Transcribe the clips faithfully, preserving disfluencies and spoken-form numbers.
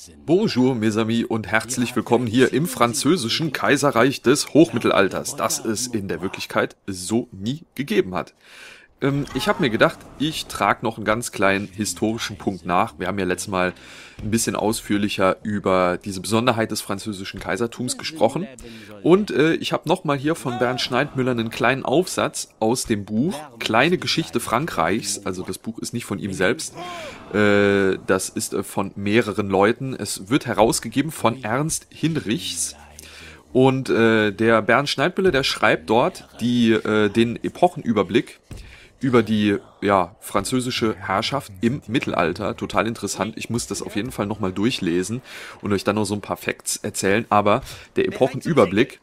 Bonjour, mes amis, und herzlich willkommen hier im französischen Kaiserreich des Hochmittelalters, das es in der Wirklichkeit so nie gegeben hat. Ähm, ich habe mir gedacht, ich trage noch einen ganz kleinen historischen Punkt nach. Wir haben ja letztes Mal ein bisschen ausführlicher über diese Besonderheit des französischen Kaisertums gesprochen. Und äh, ich habe nochmal hier von Bernd Schneidmüller einen kleinen Aufsatz aus dem Buch Kleine Geschichte Frankreichs. Also das Buch ist nicht von ihm selbst. Äh, das ist äh, von mehreren Leuten. Es wird herausgegeben von Ernst Hinrichs. Und äh, der Bernd Schneidmüller, der schreibt dort die, äh, den Epochenüberblick über die ja, französische Herrschaft im Mittelalter. Total interessant. Ich muss das auf jeden Fall nochmal durchlesen und euch dann noch so ein paar Facts erzählen. Aber der Epochenüberblick,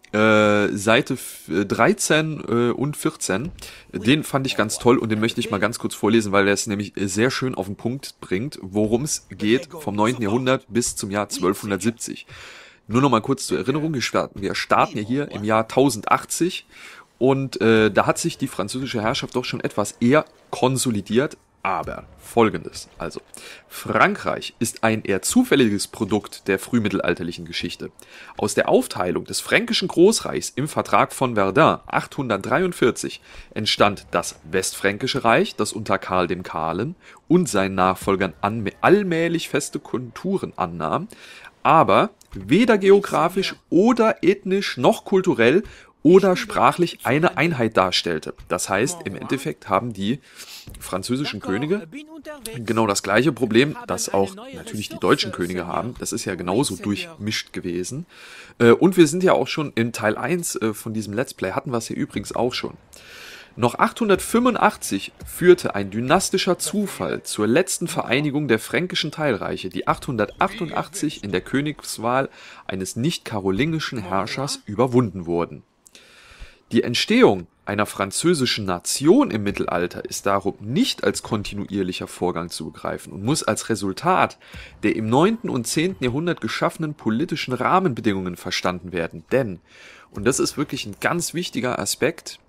äh, Seite dreizehn äh, und vierzehn, den fand ich ganz toll und den möchte ich mal ganz kurz vorlesen, weil er es nämlich sehr schön auf den Punkt bringt, worum es geht vom neunten Jahrhundert bis zum Jahr zwölfhundertsiebzig. Nur noch mal kurz zur Erinnerung, wir starten, wir starten hier im Jahr tausendachtzig. Und äh, da hat sich die französische Herrschaft doch schon etwas eher konsolidiert. Aber Folgendes, also Frankreich ist ein eher zufälliges Produkt der frühmittelalterlichen Geschichte. Aus der Aufteilung des fränkischen Großreichs im Vertrag von Verdun achthundertdreiundvierzig entstand das Westfränkische Reich, das unter Karl dem Kahlen und seinen Nachfolgern allmählich feste Konturen annahm, aber weder geografisch oder ethnisch noch kulturell oder sprachlich eine Einheit darstellte. Das heißt, im Endeffekt haben die französischen Könige genau das gleiche Problem, das auch natürlich die deutschen Könige haben. Das ist ja genauso durchmischt gewesen. Und wir sind ja auch schon in Teil eins von diesem Let's Play, hatten wir es hier übrigens auch schon. Noch achthundertfünfundachtzig führte ein dynastischer Zufall zur letzten Vereinigung der fränkischen Teilreiche, die achthundertachtundachtzig in der Königswahl eines nicht-karolingischen Herrschers überwunden wurden. Die Entstehung einer französischen Nation im Mittelalter ist darum nicht als kontinuierlicher Vorgang zu begreifen und muss als Resultat der im neunten und zehnten Jahrhundert geschaffenen politischen Rahmenbedingungen verstanden werden. Denn, und das ist wirklich ein ganz wichtiger Aspekt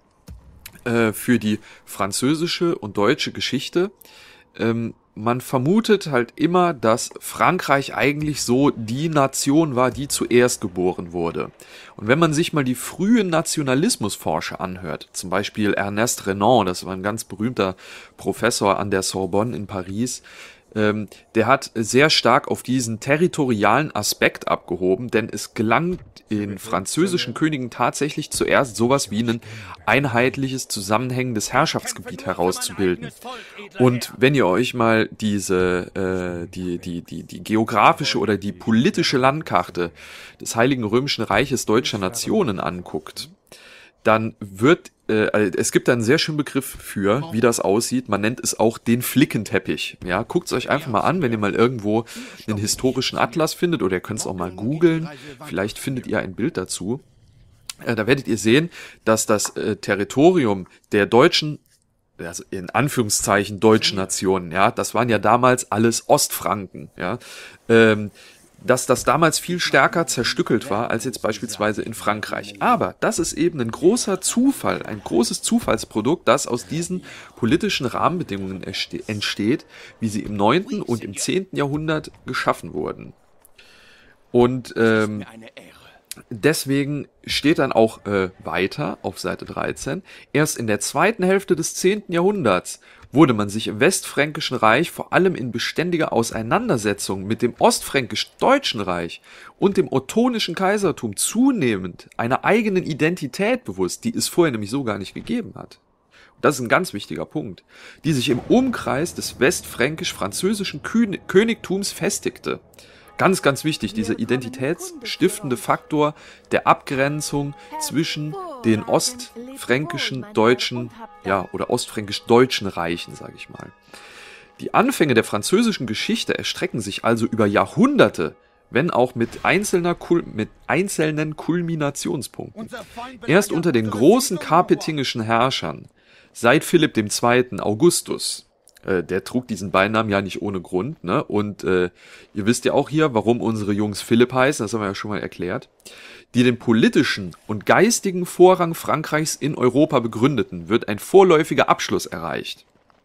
äh, für die französische und deutsche Geschichte, ähm, man vermutet halt immer, dass Frankreich eigentlich so die Nation war, die zuerst geboren wurde. Und wenn man sich mal die frühen Nationalismusforscher anhört, zum Beispiel Ernest Renan, das war ein ganz berühmter Professor an der Sorbonne in Paris, ähm, der hat sehr stark auf diesen territorialen Aspekt abgehoben, denn es gelang den französischen Königen tatsächlich zuerst sowas wie ein einheitliches, zusammenhängendes Herrschaftsgebiet herauszubilden. Und wenn ihr euch mal diese äh, die die die die geografische oder die politische Landkarte des Heiligen Römischen Reiches deutscher Nationen anguckt, dann wird äh, es gibt da einen sehr schönen Begriff für, wie das aussieht. Man nennt es auch den Flickenteppich. Ja, guckt es euch einfach mal an, wenn ihr mal irgendwo einen historischen Atlas findet, oder ihr könnt es auch mal googeln. Vielleicht findet ihr ein Bild dazu. Äh, da werdet ihr sehen, dass das äh, Territorium der deutschen, also in Anführungszeichen deutschen Nationen, ja, das waren ja damals alles Ostfranken, ja, ähm, dass das damals viel stärker zerstückelt war als jetzt beispielsweise in Frankreich. Aber das ist eben ein großer Zufall, ein großes Zufallsprodukt, das aus diesen politischen Rahmenbedingungen entsteht, wie sie im neunten und im zehnten Jahrhundert geschaffen wurden. Und ähm, deswegen steht dann auch äh, weiter auf Seite dreizehn, erst in der zweiten Hälfte des zehnten Jahrhunderts wurde man sich im Westfränkischen Reich vor allem in beständiger Auseinandersetzung mit dem Ostfränkisch-Deutschen Reich und dem Ottonischen Kaisertum zunehmend einer eigenen Identität bewusst, die es vorher nämlich so gar nicht gegeben hat. Und das ist ein ganz wichtiger Punkt, die sich im Umkreis des westfränkisch-französischen Königtums festigte. Ganz, ganz wichtig, dieser identitätsstiftende Faktor der Abgrenzung zwischen den ostfränkischen deutschen, ja, oder ostfränkisch-deutschen Reichen, sage ich mal. Die Anfänge der französischen Geschichte erstrecken sich also über Jahrhunderte, wenn auch mit, einzelner Kul- mit einzelnen Kulminationspunkten. Erst unter den großen karpetingischen Herrschern, seit Philipp der Zweite. Augustus, Äh, der trug diesen Beinamen ja nicht ohne Grund, ne? Und äh, ihr wisst ja auch hier, warum unsere Jungs Philipp heißen, das haben wir ja schon mal erklärt, die den politischen und geistigen Vorrang Frankreichs in Europa begründeten, wird ein vorläufiger Abschluss erreicht.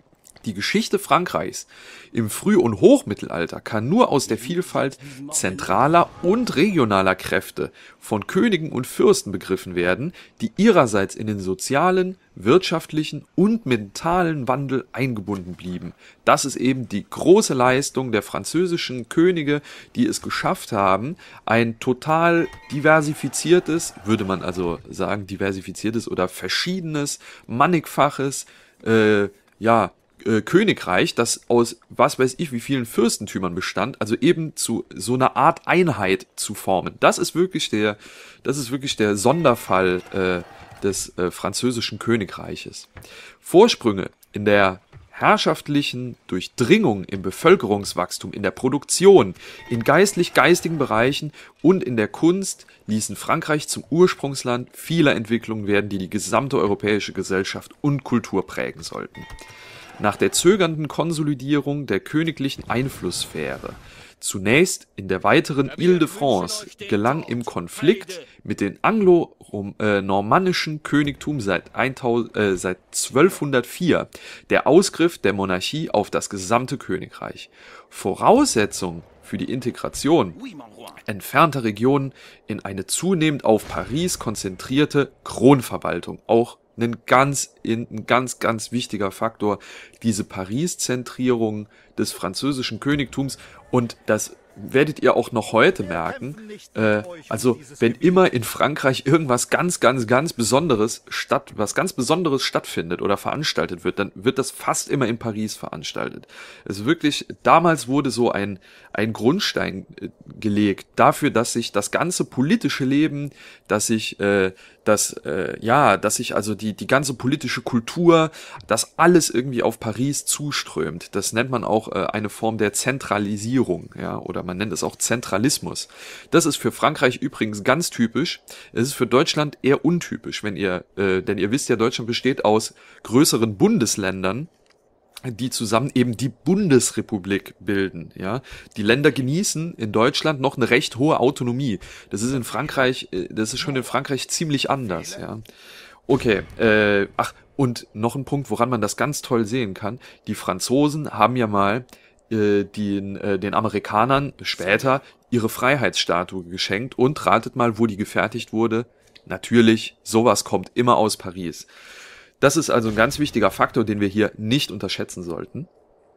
Die Geschichte Frankreichs im Früh- und Hochmittelalter kann nur aus der Vielfalt zentraler und regionaler Kräfte von Königen und Fürsten begriffen werden, die ihrerseits in den sozialen, wirtschaftlichen und mentalen Wandel eingebunden blieben. Das ist eben die große Leistung der französischen Könige, die es geschafft haben, ein total diversifiziertes, würde man also sagen, diversifiziertes oder verschiedenes, mannigfaches, äh, ja, Königreich, das aus was weiß ich wie vielen Fürstentümern bestand, also eben zu so einer Art Einheit zu formen. Das ist wirklich der, das ist wirklich der Sonderfall äh, des äh, französischen Königreiches. Vorsprünge in der herrschaftlichen Durchdringung, im Bevölkerungswachstum, in der Produktion, in geistlich-geistigen Bereichen und in der Kunst ließen Frankreich zum Ursprungsland vieler Entwicklungen werden, die die gesamte europäische Gesellschaft und Kultur prägen sollten. Nach der zögernden Konsolidierung der königlichen Einflusssphäre, zunächst in der weiteren Ile-de-France, gelang im Konflikt mit dem anglo-normannischen Königtum seit, äh, seit zwölfhundertvier der Ausgriff der Monarchie auf das gesamte Königreich. Voraussetzung für die Integration entfernter Regionen in eine zunehmend auf Paris konzentrierte Kronverwaltung, auch ein ganz, ein ganz, ganz wichtiger Faktor, diese Paris-Zentrierung des französischen Königtums, und das werdet ihr auch noch heute merken, äh, also wenn immer in Frankreich irgendwas ganz, ganz, ganz Besonderes statt, was ganz Besonderes stattfindet oder veranstaltet wird, dann wird das fast immer in Paris veranstaltet. Also wirklich, damals wurde so ein, ein Grundstein äh, gelegt dafür, dass sich das ganze politische Leben, dass sich, äh, dass, äh, ja, dass sich also die, die ganze politische Kultur, dass alles irgendwie auf Paris zuströmt. Das nennt man auch äh, eine Form der Zentralisierung, ja, oder man nennt es auch Zentralismus. Das ist für Frankreich übrigens ganz typisch. Es ist für Deutschland eher untypisch, wenn ihr, äh, denn ihr wisst ja, Deutschland besteht aus größeren Bundesländern, die zusammen eben die Bundesrepublik bilden, ja. Die Länder genießen in Deutschland noch eine recht hohe Autonomie. Das ist in Frankreich, das ist schon in Frankreich ziemlich anders, ja. Okay, äh, ach, und noch ein Punkt, woran man das ganz toll sehen kann. Die Franzosen haben ja mal äh, den, äh, den Amerikanern später ihre Freiheitsstatue geschenkt, und ratet mal, wo die gefertigt wurde. Natürlich, sowas kommt immer aus Paris. Das ist also ein ganz wichtiger Faktor, den wir hier nicht unterschätzen sollten.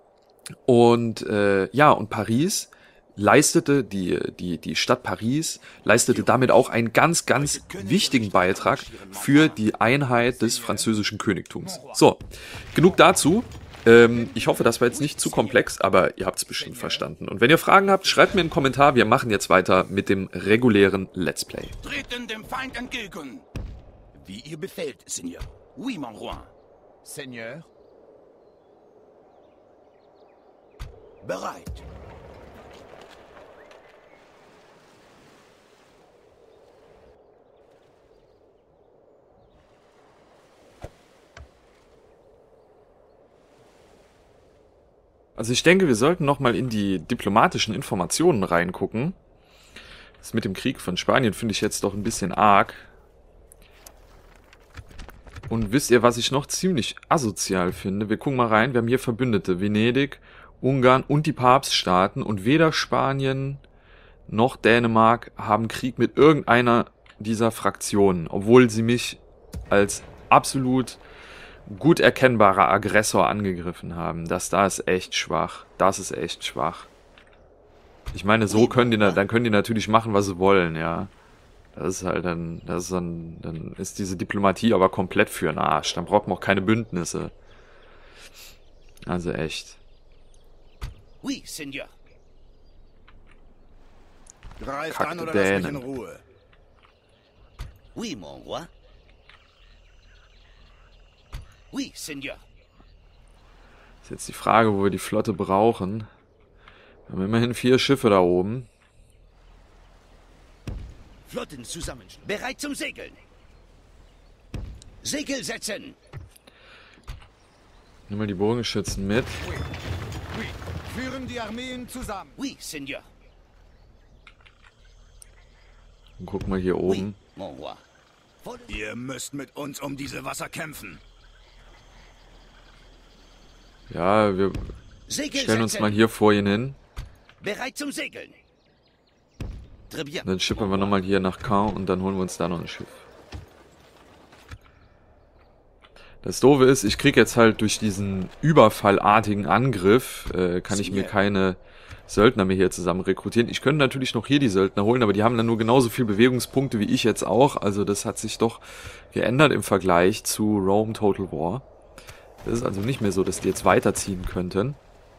Und äh, ja, und Paris leistete, die, die, die Stadt Paris leistete damit auch einen ganz, ganz wichtigen Beitrag für die Einheit des französischen Königtums. So, genug dazu. Ähm, ich hoffe, das war jetzt nicht zu komplex, aber ihr habt es bestimmt verstanden. Und wenn ihr Fragen habt, schreibt mir einen Kommentar. Wir machen jetzt weiter mit dem regulären Let's Play. Treten dem Feind entgegen! Wie ihr befehlt, Seigneur. Oui, mon roi. Seigneur. Bereit. Also ich denke, wir sollten nochmal in die diplomatischen Informationen reingucken. Das mit dem Krieg von Spanien finde ich jetzt doch ein bisschen arg. Und wisst ihr, was ich noch ziemlich asozial finde? Wir gucken mal rein, wir haben hier Verbündete. Venedig, Ungarn und die Papststaaten. Und weder Spanien noch Dänemark haben Krieg mit irgendeiner dieser Fraktionen. Obwohl sie mich als absolut gut erkennbarer Aggressor angegriffen haben. Das da ist echt schwach. Das ist echt schwach. Ich meine, so können die, dann können die natürlich machen, was sie wollen, ja. Das ist halt dann, das ist dann, dann ist diese Diplomatie aber komplett für den Arsch. Dann braucht man auch keine Bündnisse. Also echt. Oui, Seigneur. Greift Kackte an oder lass mich in Dänen. Ruhe. Oui, mon roi. Oui, Seigneur. Ist jetzt die Frage, wo wir die Flotte brauchen. Wir haben immerhin vier Schiffe da oben. Flotten zusammenschluss. Bereit zum Segeln. Segel setzen. Nimm mal die Bogenschützen mit. Oui. Führen die Armeen zusammen. Oui, Seigneur. Und guck mal hier Oui, oben. mon roi. Ihr müsst mit uns um diese Wasser kämpfen. Ja, wir stellen uns mal hier vor ihn hin. Bereit zum Segeln. Très bien. Dann schippern wir nochmal hier nach Caen und dann holen wir uns da noch ein Schiff. Das Doofe ist, ich kriege jetzt halt durch diesen überfallartigen Angriff, äh, kann ich mir keine Söldner mehr hier zusammen rekrutieren. Ich könnte natürlich noch hier die Söldner holen, aber die haben dann nur genauso viel Bewegungspunkte wie ich jetzt auch. Also das hat sich doch geändert im Vergleich zu Rome Total War. Das ist also nicht mehr so, dass die jetzt weiterziehen könnten.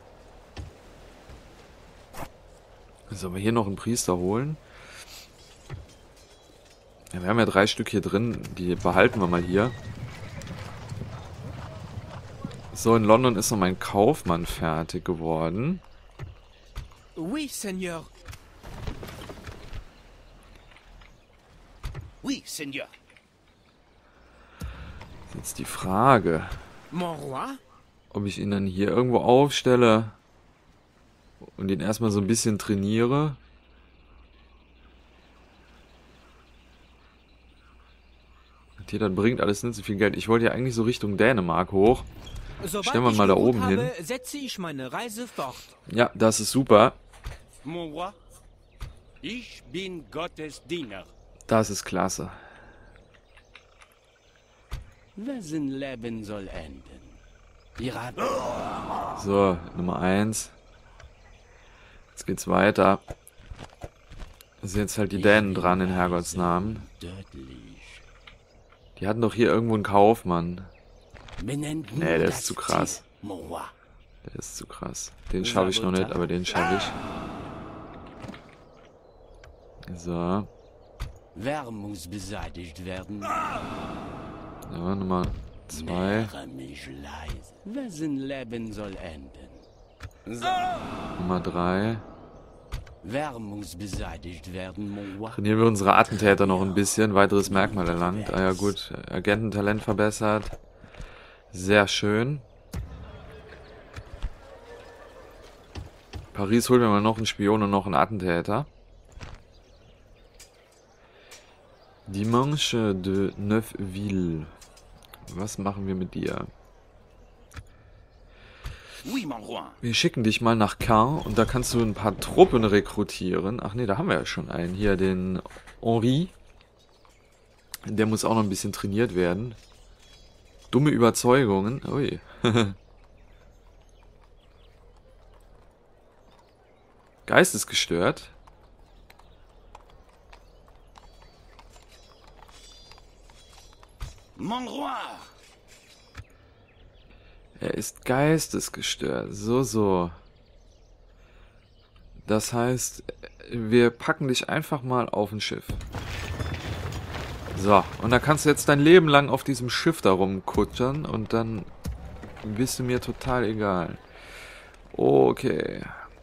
Sollen wir hier noch einen Priester holen? Ja, wir haben ja drei Stück hier drin, die behalten wir mal hier. So, in London ist noch mein Kaufmann fertig geworden. Oui, Seigneur. Oui, Seigneur. Jetzt die Frage, Mon roi? ob ich ihn dann hier irgendwo aufstelle und ihn erstmal so ein bisschen trainiere. Und hier, dann bringt alles nicht so viel Geld. Ich wollte ja eigentlich so Richtung Dänemark hoch. Stellen wir mal da oben hin. Setze ich meine Reise fort. Ja, das ist super. Mon roi, ich bin Gottes Diener. Das ist klasse. Wessen Leben soll enden? Ihr habt... So, Nummer eins. Jetzt geht's weiter. Da sind jetzt halt die Dänen dran, in Herrgotts Namen. Die hatten doch hier irgendwo einen Kaufmann. Nee, der ist zu krass. Der ist zu krass. Den schaffe ich noch nicht, aber den schaffe ich. So. Wer muss beseitigt werden? Ja, Nummer zwei. Wessen Leben soll enden? Nummer drei. Wer muss beseitigt werden, mon roi? Trainieren wir unsere Attentäter noch ein bisschen. Weiteres Merkmal erlangt. Ah ja gut, Agententalent verbessert. Sehr schön. Paris holen wir mal noch einen Spion und noch einen Attentäter. Dimanche de Neufville. Was machen wir mit dir? Oui, mon roi. Wir schicken dich mal nach Caen und da kannst du ein paar Truppen rekrutieren. Ach nee, da haben wir ja schon einen. Hier den Henri. Der muss auch noch ein bisschen trainiert werden. Dumme Überzeugungen. Ui. Geistesgestört. Mon roi. Er ist geistesgestört. So, so. Das heißt, wir packen dich einfach mal auf ein Schiff. So, und da kannst du jetzt dein Leben lang auf diesem Schiff da rumkutschern und dann bist du mir total egal. Okay.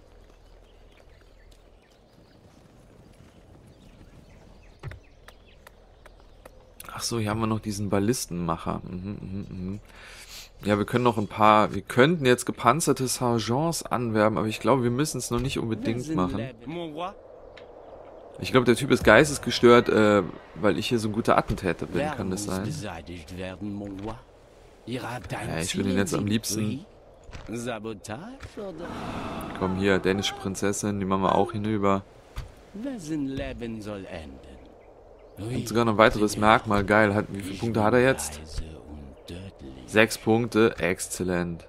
Ach so, hier haben wir noch diesen Ballistenmacher. Mhm, mhm, mhm. Ja, wir können noch ein paar... Wir könnten jetzt gepanzerte Sergeants anwerben, aber ich glaube, wir müssen es noch nicht unbedingt machen. Ich glaube, der Typ ist geistesgestört, äh, weil ich hier so ein guter Attentäter bin, kann das sein? Ja, ich will ihn jetzt am liebsten... Komm hier, dänische Prinzessin, die machen wir auch hinüber. Und sogar noch ein weiteres Merkmal, geil. Hat, wie viele Punkte hat er jetzt? Sechs Punkte, exzellent.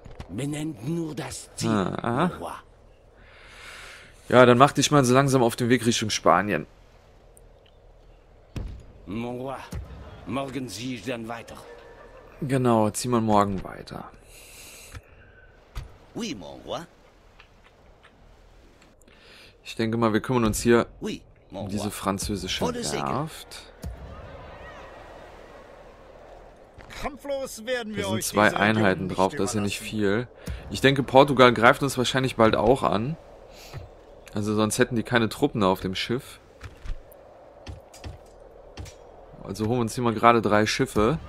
Ah, ja, dann mach dich mal so langsam auf den Weg Richtung Spanien. Mon roi, morgen ziehe ich dann weiter. Genau, zieh mal morgen weiter. Oui, mon roi. Ich denke mal, wir kümmern uns hier Oui, um mon diese roi. französische Werft. Kampflos werden wir Da sind euch zwei diese Einheiten Region drauf, nicht das ist ja nicht überlassen. viel. Ich denke, Portugal greift uns wahrscheinlich bald auch an. Also sonst hätten die keine Truppen auf dem Schiff. Also holen wir uns hier mal gerade drei Schiffe.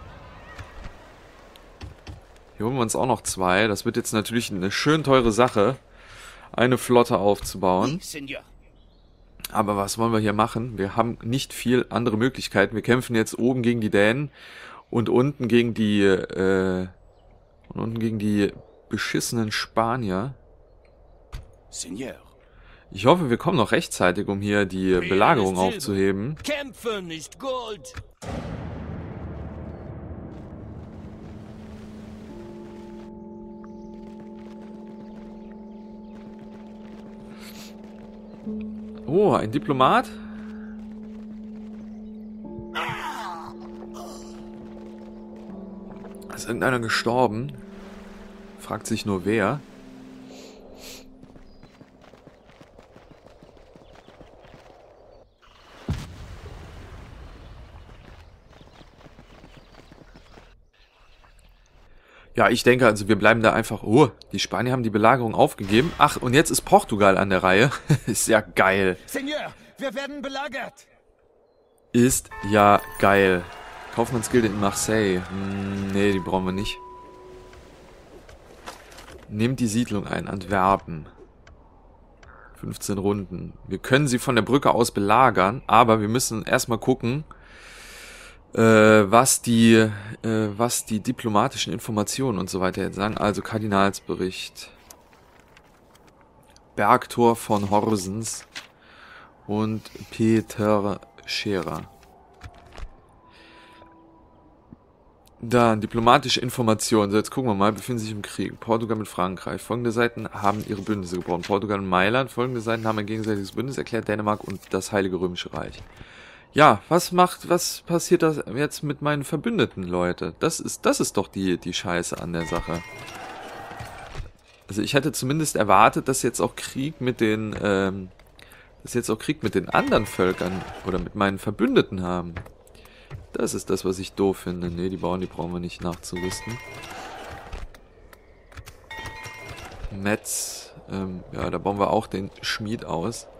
Hier holen wir uns auch noch zwei. Das wird jetzt natürlich eine schön teure Sache, eine Flotte aufzubauen. Oui, Seigneur. Aber was wollen wir hier machen? Wir haben nicht viel andere Möglichkeiten. Wir kämpfen jetzt oben gegen die Dänen und unten gegen die äh, und unten gegen die beschissenen Spanier. Seigneur. Ich hoffe, wir kommen noch rechtzeitig, um hier die Belagerung aufzuheben. Kämpfen ist Gold. Oh, ein Diplomat? Ist irgendeiner gestorben? Fragt sich nur wer. Ja, ich denke, also wir bleiben da einfach... Oh, die Spanier haben die Belagerung aufgegeben. Ach, und jetzt ist Portugal an der Reihe. Ist ja geil. Seigneur, wir werden belagert. Ist ja geil. Kaufmannsgilde in Marseille. Hm, nee, die brauchen wir nicht. Nehmt die Siedlung ein. Antwerpen. fünfzehn Runden. Wir können sie von der Brücke aus belagern, aber wir müssen erstmal gucken, äh, was die, äh, was die diplomatischen Informationen und so weiter jetzt sagen. Also Kardinalsbericht. Bergtor von Horsens und Peter Scherer. Dann diplomatische Informationen. So, jetzt gucken wir mal. Befinden sich im Krieg. Portugal mit Frankreich. Folgende Seiten haben ihre Bündnisse gebrochen. Portugal und Mailand. Folgende Seiten haben ein gegenseitiges Bündnis erklärt. Dänemark und das Heilige Römische Reich. Ja, was macht, was passiert das jetzt mit meinen Verbündeten, Leute? Das ist, das ist doch die, die Scheiße an der Sache. Also ich hätte zumindest erwartet, dass jetzt auch Krieg mit den, ähm, dass jetzt auch Krieg mit den anderen Völkern oder mit meinen Verbündeten haben. Das ist das, was ich doof finde. Ne, die Bauern, die brauchen wir nicht nachzurüsten. Metz, ähm, ja, da bauen wir auch den Schmied aus.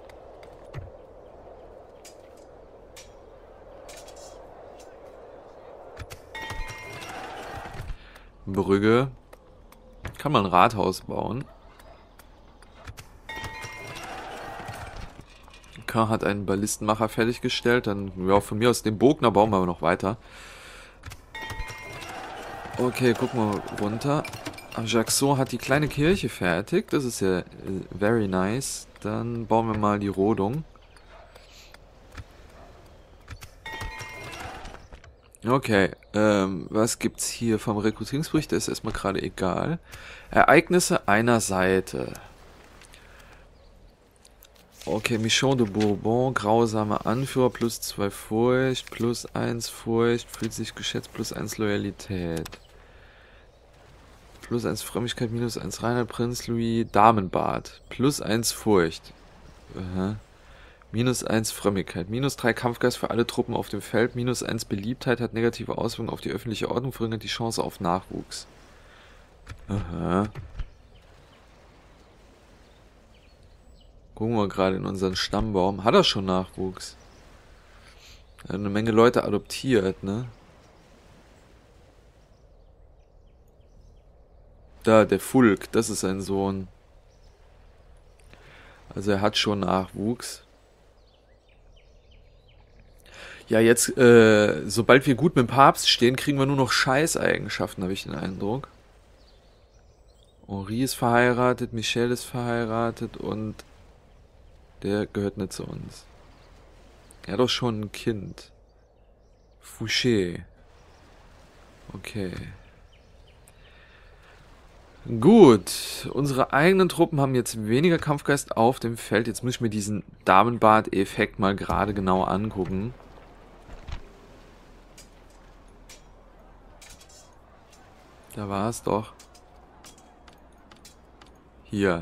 Brügge. Kann man ein Rathaus bauen. K hat einen Ballistenmacher fertiggestellt. Dann, ja, von mir aus den Bogner bauen wir aber noch weiter. Okay, gucken wir runter. Ajaccio hat die kleine Kirche fertig. Das ist ja äh, very nice. Dann bauen wir mal die Rodung. Okay, ähm, was gibt's hier vom Rekrutierungsbericht? Das ist erstmal gerade egal. Ereignisse einer Seite. Okay, Michon de Bourbon, grausamer Anführer, plus zwei Furcht, plus eins Furcht, fühlt sich geschätzt, plus eins Loyalität. Plus eins Frömmigkeit, minus eins Reinhard, Prinz Louis, Damenbart, plus eins Furcht. Aha. Minus eins Frömmigkeit, minus drei Kampfgeist für alle Truppen auf dem Feld, minus eins Beliebtheit, hat negative Auswirkungen auf die öffentliche Ordnung, verringert die Chance auf Nachwuchs. Aha. Gucken wir gerade in unseren Stammbaum. Hat er schon Nachwuchs? Er hat eine Menge Leute adoptiert, ne? Da, der Fulk, das ist sein Sohn. Also er hat schon Nachwuchs. Ja, jetzt, äh, sobald wir gut mit dem Papst stehen, kriegen wir nur noch Scheißeigenschaften, habe ich den Eindruck. Henri ist verheiratet, Michel ist verheiratet und der gehört nicht zu uns. Er hat doch schon ein Kind. Fouché. Okay. Gut. Unsere eigenen Truppen haben jetzt weniger Kampfgeist auf dem Feld. Jetzt muss ich mir diesen Damenbart-Effekt mal gerade genau angucken. Da war es doch. Hier.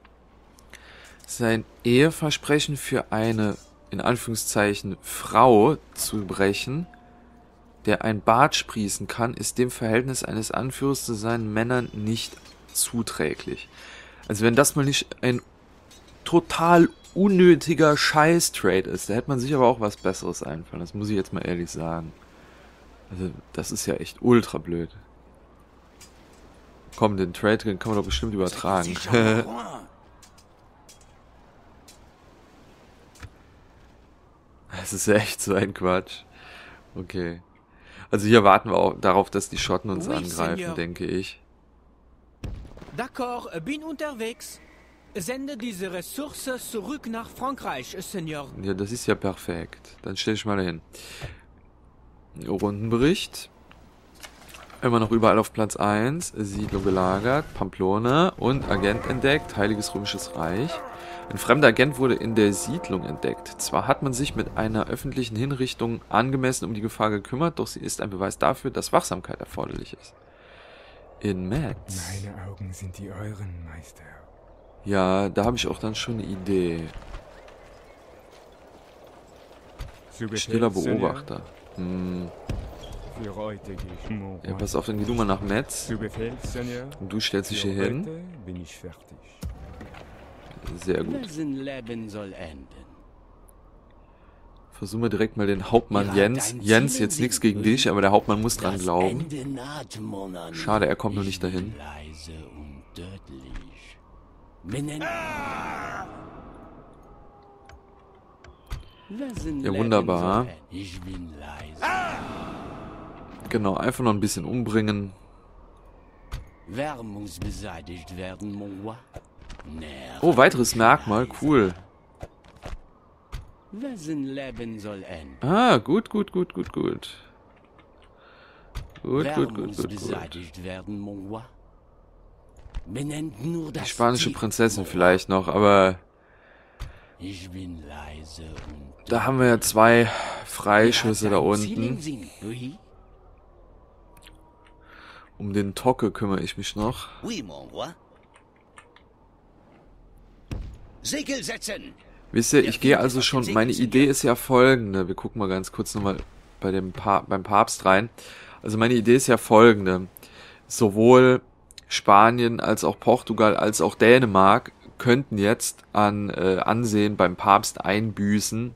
Sein Eheversprechen für eine, in Anführungszeichen, Frau zu brechen, der ein Bart sprießen kann, ist dem Verhältnis eines Anführers zu seinen Männern nicht zuträglich. Also wenn das mal nicht ein total unnötiger Scheiß-Trade ist, da hätte man sich aber auch was Besseres einfallen. Das muss ich jetzt mal ehrlich sagen. Also das ist ja echt ultra blöd. Komm, den Trade kann man doch bestimmt übertragen. Das ist ja echt so ein Quatsch. Okay. Also hier warten wir auch darauf, dass die Schotten uns Oui, angreifen, Seigneur. denke ich. D'accord, bin unterwegs. Sende diese Ressource zurück nach Frankreich, Seigneur. Ja, das ist ja perfekt. Dann stell ich mal dahin. Rundenbericht. Immer noch überall auf Platz eins. Siedlung gelagert. Pamplona. Und Agent entdeckt. Heiliges Römisches Reich. Ein fremder Agent wurde in der Siedlung entdeckt. Zwar hat man sich mit einer öffentlichen Hinrichtung angemessen um die Gefahr gekümmert, doch sie ist ein Beweis dafür, dass Wachsamkeit erforderlich ist. In Metz. Meine Augen sind die euren, Meister. Ja, da habe ich auch dann schon eine Idee. Stiller Beobachter. Hm. Für heute gehe ich nur. Ja, pass auf, dann geh du mal nach Metz. Zu Befehl, Seigneur. Und du stellst dich hier Für hin. heute bin ich fertig. Sehr gut. Wessen Leben soll enden? Versuchen wir direkt mal den Hauptmann Ja, Jens. dein Jens, Ziel jetzt nichts sind gegen dich, aber der Hauptmann muss dran Das glauben. Ende naht, mon ami. Schade, er kommt noch Ich nicht dahin. bin leise und tödlich. Benennen. Wessen Ja, Leben wunderbar. soll enden? Ich bin leise. Genau, einfach noch ein bisschen umbringen. Wer muss beseitigt werden, mon roi? Näher. Oh, weiteres Merkmal, cool. Wessen Leben soll enden? Ah, gut, gut, gut, gut, gut. Gut, Wer gut, gut, muss gut, gut. beseitigt werden, mon roi? Benennt nur das Die spanische Ziel, Prinzessin mon roi. vielleicht noch, aber Ich bin leise und da haben wir ja zwei Ihr Freischüsse habt da ein Ziel im unten. Sinn, oui? Um den Tocke kümmere ich mich noch. Oui, mon roi. Segel setzen! Wisst ihr, ich gehe also schon, meine Idee ist ja folgende. Wir gucken mal ganz kurz nochmal bei dem pa beim Papst rein. Also meine Idee ist ja folgende. Sowohl Spanien als auch Portugal als auch Dänemark könnten jetzt an äh, Ansehen beim Papst einbüßen,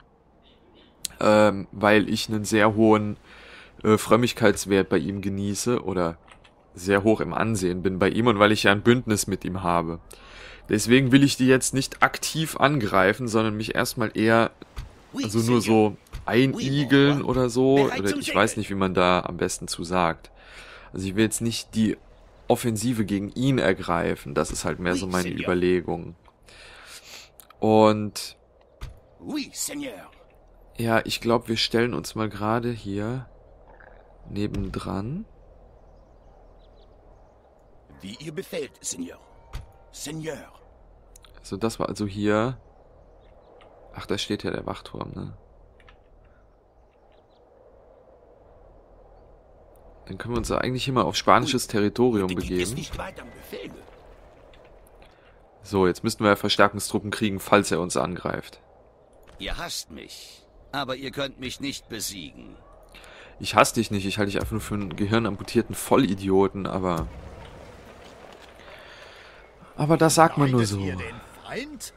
ähm, weil ich einen sehr hohen äh, Frömmigkeitswert bei ihm genieße oder sehr hoch im Ansehen bin bei ihm und weil ich ja ein Bündnis mit ihm habe. Deswegen will ich die jetzt nicht aktiv angreifen, sondern mich erstmal eher, also nur so einigeln oder so. Oder ich weiß nicht, wie man da am besten zu sagt. Also ich will jetzt nicht die Offensive gegen ihn ergreifen. Das ist halt mehr so meine Überlegung. Und Oui, Seigneur. ja, ich glaube, wir stellen uns mal gerade hier nebendran. Wie ihr befehlt, Seigneur. Seigneur. So, das war also hier. Ach, da steht ja der Wachturm, ne? Dann können wir uns ja eigentlich hier mal auf spanisches Territorium Gibt es begeben. nicht weiter Befehle? So, jetzt müssten wir ja Verstärkungstruppen kriegen, falls er uns angreift. Ihr hasst mich, aber ihr könnt mich nicht besiegen. Ich hasse dich nicht, ich halte dich einfach nur für einen gehirnamputierten Vollidioten, aber... Aber das sagt man nur Meidet so. ihr den Feind?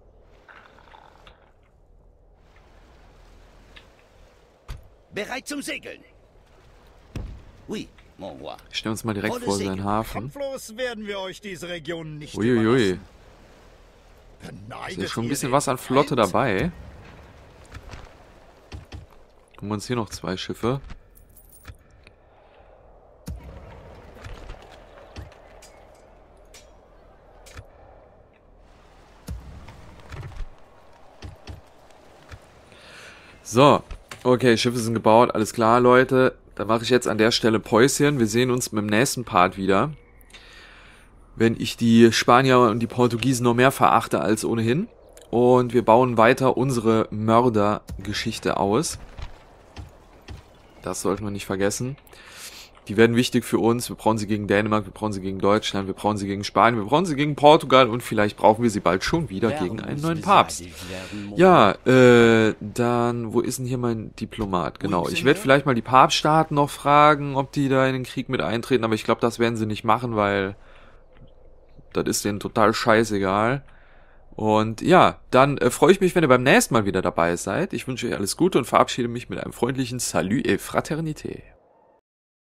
Bereit zum Segeln. Oui, mon roi. Stellen uns mal direkt Volle vor Segel. seinen Hafen. Kampflos werden wir euch diese Region nicht Uiuiui. überlassen. Ist ja schon ein bisschen was an Flotte dabei. Haben wir uns hier noch zwei Schiffe. So, okay, Schiffe sind gebaut, alles klar, Leute. Da mache ich jetzt an der Stelle Päuschen. Wir sehen uns mit dem nächsten Part wieder. Wenn ich die Spanier und die Portugiesen noch mehr verachte als ohnehin. Und wir bauen weiter unsere Mördergeschichte aus. Das sollten wir nicht vergessen. Die werden wichtig für uns. Wir brauchen sie gegen Dänemark, wir brauchen sie gegen Deutschland, wir brauchen sie gegen Spanien, wir brauchen sie gegen Portugal und vielleicht brauchen wir sie bald schon wieder Wer um gegen einen muss neuen Papst. beseitigt werden, mon Ja, äh, dann, wo ist denn hier mein Diplomat? Genau, ich werde vielleicht mal die Papststaaten noch fragen, ob die da in den Krieg mit eintreten, aber ich glaube, das werden sie nicht machen, weil das ist denen total scheißegal. Und ja, dann äh, freue ich mich, wenn ihr beim nächsten Mal wieder dabei seid. Ich wünsche euch alles Gute und verabschiede mich mit einem freundlichen Salut et Fraternité.